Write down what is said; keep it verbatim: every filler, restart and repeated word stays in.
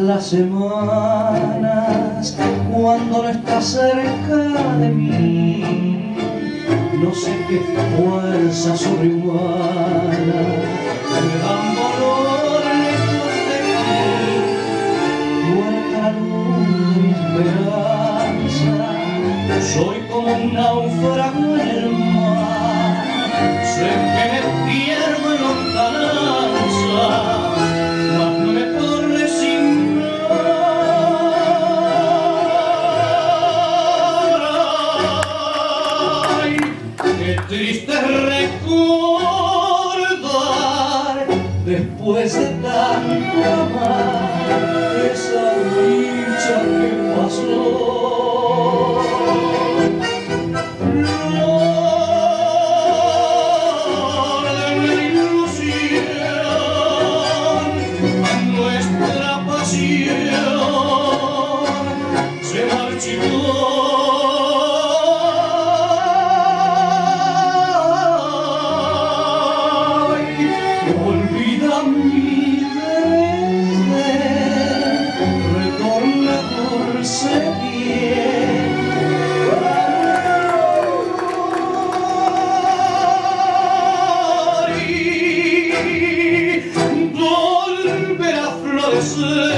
las semanas cuando no estás cerca de mí. No sé qué fuerza sobrehumana me dan valor lejos de ti. Muerta la luz de mi esperanza, soy como un náufrago en el mar. Sé que me pierdo en lontananza, mas no me puedo resignar. Ay, qué triste es recordar, después de tanto amar, esa dicha que pasó. Se marchitó. Olvida mi desdén, retorna dulce bien. Volverá a florecer.